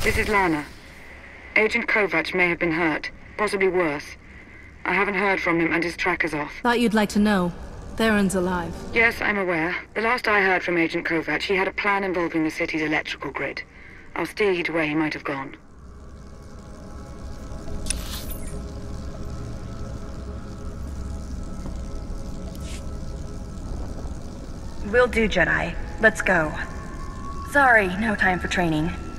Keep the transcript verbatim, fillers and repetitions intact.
This is Lana. Agent Kovac may have been hurt, possibly worse. I haven't heard from him and his tracker's off. Thought you'd like to know. Theron's alive. Yes, I'm aware. The last I heard from Agent Kovac, he had a plan involving the city's electrical grid. I'll steer you to where he might have gone. Will do, Jedi. Let's go. Sorry, no time for training.